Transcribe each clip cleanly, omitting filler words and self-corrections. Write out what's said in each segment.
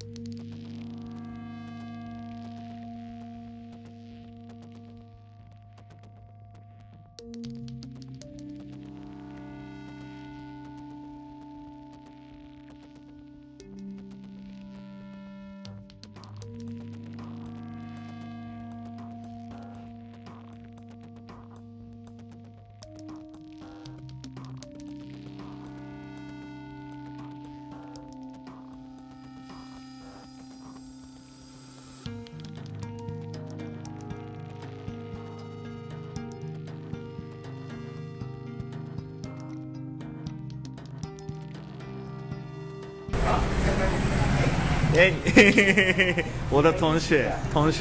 哎，我的同学，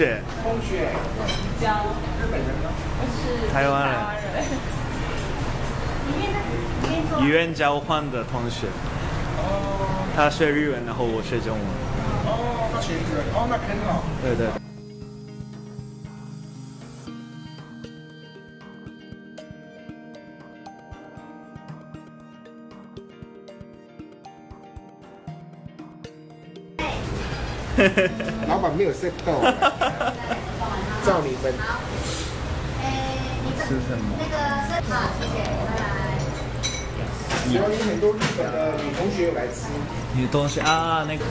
教日本人吗？我是台湾人，语言交换的同学。 哦。 他学日文，然后我学中文。 哦，他学日文，哦，那很好。 对对。 老板没有 set 到，照你们。 吃什么？ 好，谢谢，拜拜。 然后有很多日本的女同学有来吃。 女同学啊，那个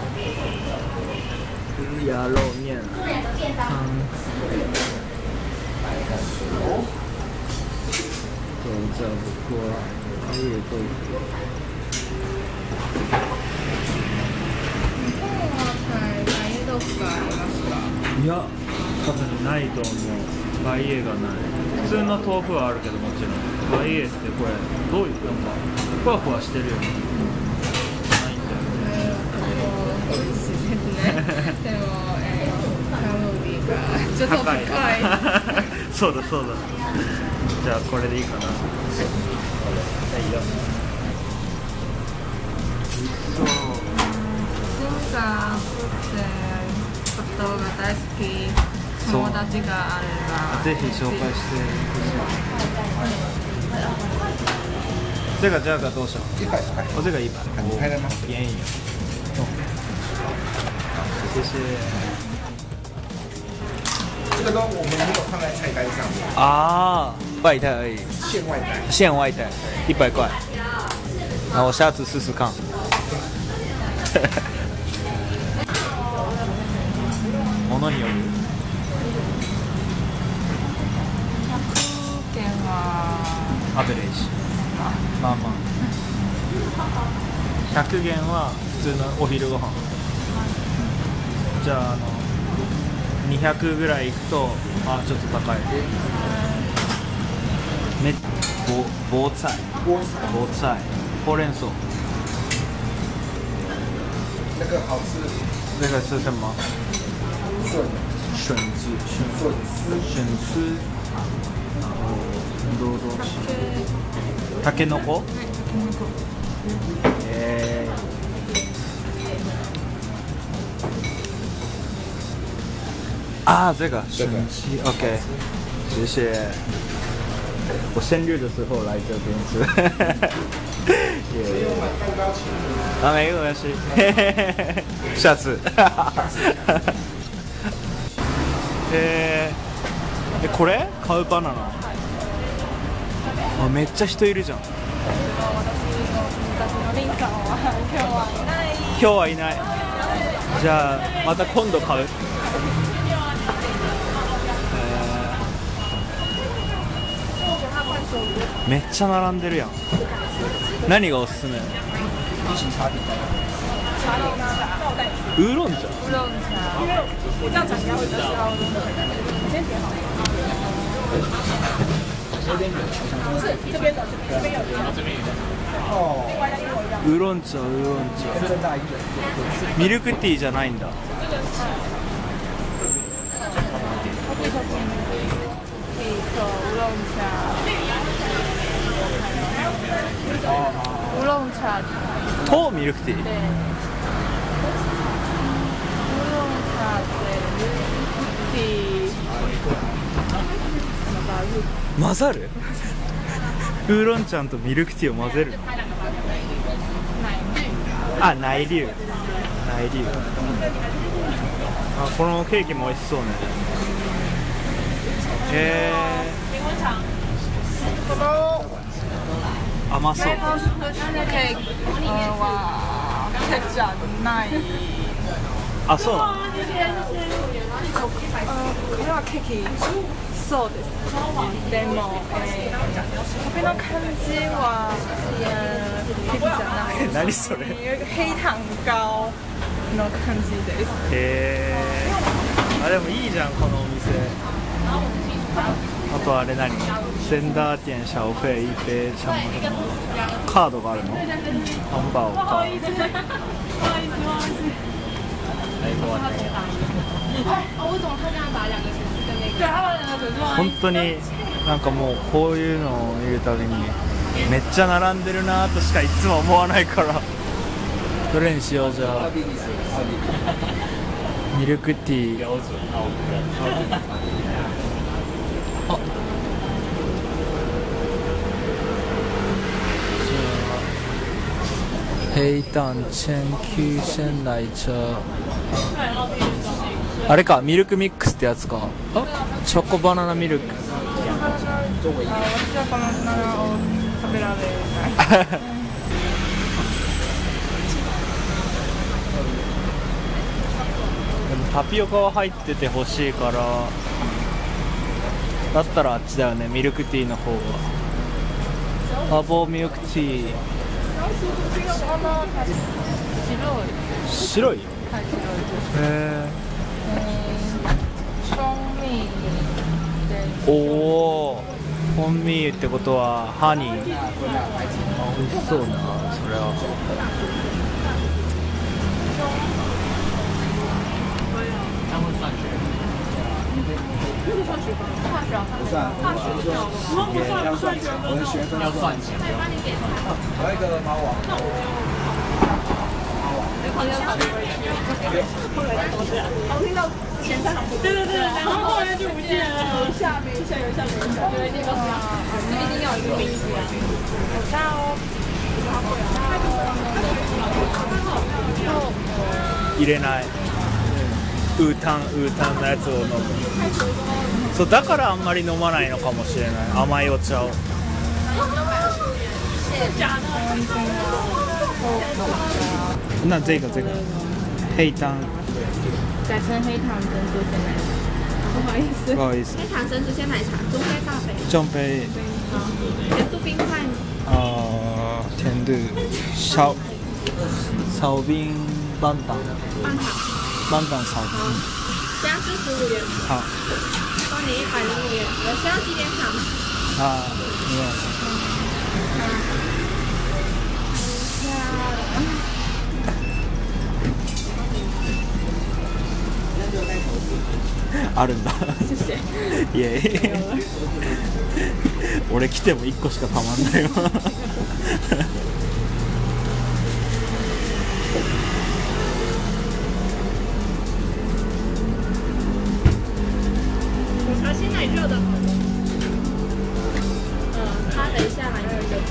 鸭肉面、汤、豆角锅、白叶豆腐。いや、多分ないと思う。バイエがない。普通の豆腐はあるけどもちろん。バイエってこれどういうなんかふわふわしてるよね。ないんだよね。 美味しいですね。でも、カロリーがちょっと高い。 そうだそうだ。じゃあこれでいいかな。はいよ。そう。 シンさんってことが大好き友達があればぜひ紹介してほしい。这个价格多少？100。哦，这个100。 你拍了吗？ 便宜哦。谢谢。 这个都我们没有放在菜单上面。 啊，外带而已。 现外带。 现外带，100块。那我下次试试看。ものによる。 100件はアベレージ。まあまあ。100元は普通のお昼ご飯。じゃあ200ぐらいいくとちょっと高い。菠菜、ほうれん草。 这个好吃。 这个是什么？笋子，笋丝，然后労働し。たけのこ？啊，这个笋丝 ，OK， 谢谢。我生日的时候来这边吃。啊，没关系，下次。これ買うバナナ。めっちゃ人いるじゃん。今日はいない。じゃあまた今度買う。めっちゃ並んでるやん。何がおすすめ？乌龙茶。 乌龙茶。因为我这样讲应该会比较高。你先点好。不是这边的，这边有。 哦。 ウーロン茶、ウーロン茶。ミルクティーじゃないんだ。 乌龙茶。 とミルクティー。混ざる？ウーロン茶とミルクティーを混ぜる。あ、奶绿。 ない理由。あ、このケーキも美味しそうね。甘そう。 ケーキはケーキじゃない。 あ、そうなの。 これはケーキ。そうです。でも、壁の感じは、ケーキじゃない。 何それ。 黑糖糕の感じです。 あ、でもいいじゃんこのお店。あとあれ何？センダー店シャオフェイペイシャンマカードがあるの？ハンバーガー。本当になんかもうこういうのを見るたびにめっちゃ並んでるなとしかいつも思わないから、どれにしよう。じゃあミルクティー。あ、黑糖千九鲜奶茶。あれか、ミルクミックスってやつか。あ、チョコバナナミルク。 私はバナナを食べられない。 でもタピオカは入っててほしいから、だったらあっちだよね、ミルクティーの方が。アボミルクティー。白い。 はい、白いです。 へフォンミーで。 おお、フォンミーってことはハニー。あ、美味しそうな、それは。 来一个猫王。 我听到前三行，对对对，然后后来就不见了，下面下游下面下，对，那个一定要有一个名字啊。 入れない。ウータンのやつを飲む。そうだからあんまり飲まないのかもしれない、甘いお茶を。那这个黑糖， 改成黑糖珍珠鲜奶茶。不好意思。 不好意思。 黑糖珍珠鲜奶茶，中杯大杯。 中杯。 甜度冰块。 甜度少冰半糖。半糖少冰。 加45元。 好。 帮你105元，我需要几点糖？ 没有。あるんだ。いやいや。俺来ても1個しかたまんないわ。 我茶鲜奶热的。它等一下来热一个。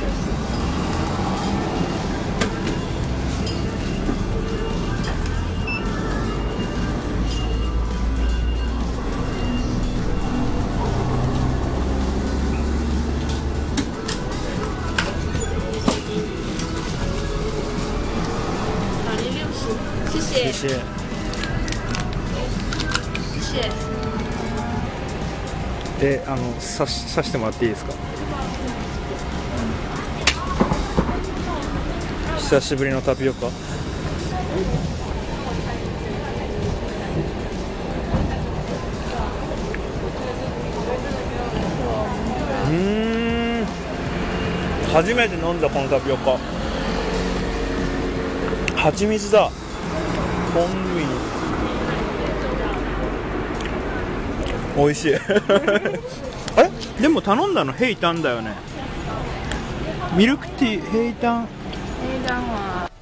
谢谢。 谢谢。 刺してもらっていいですか。久しぶりのタピオカ。初めて飲んだこのタピオカ。蜂蜜だ。コンビニ。美味しい。あれでも頼んだのヘイタンだよね。ミルクティーヘイタン。 黑糖は